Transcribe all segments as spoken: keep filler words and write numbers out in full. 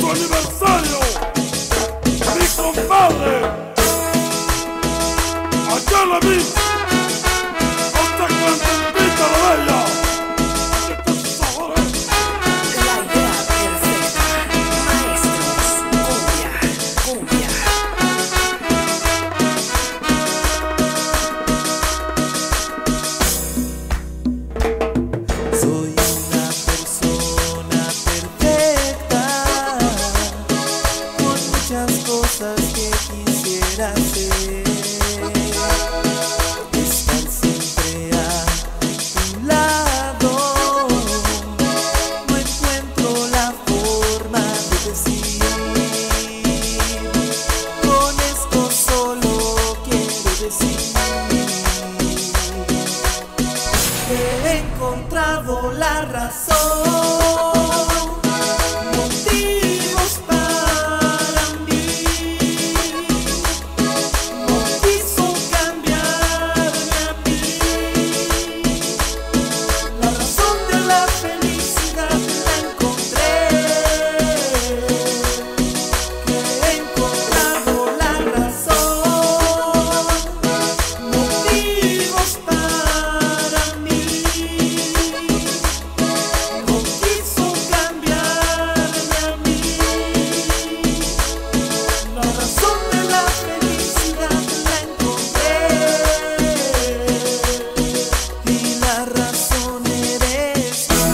su aniversario, mi compadre, allá la vi, hasta que la invita la bella. La idea perfecta, maestros, cumbia, cumbia. Soy una persona perfecta, con muchas cosas que quisiera hacer. Estar siempre a tu lado, no encuentro la forma de decir. Con esto solo quiero decir que he encontrado la razón, motivos para mí. No quiso cambiarme a mí. La razón de la felicidad la encontré, que he encontrado la razón, motivos para mí. No quiso cambiarme a mí. La razón de la felicidad la encontré, y la razón eres tú.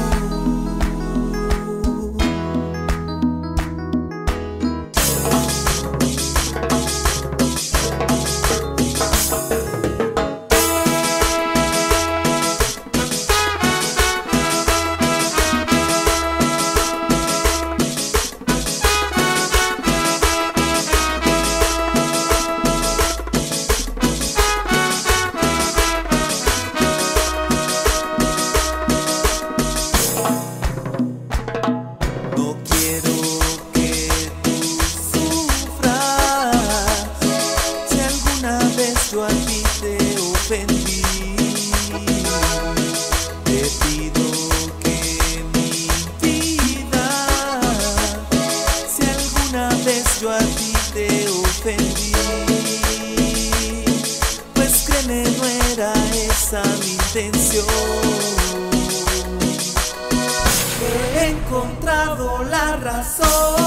No quiero que tú sufras si alguna vez yo a ti te ofendí. Te pido que mi vida, si alguna vez yo a ti te ofendí, pues créeme, no era esa mi intención. He encontrado la razón.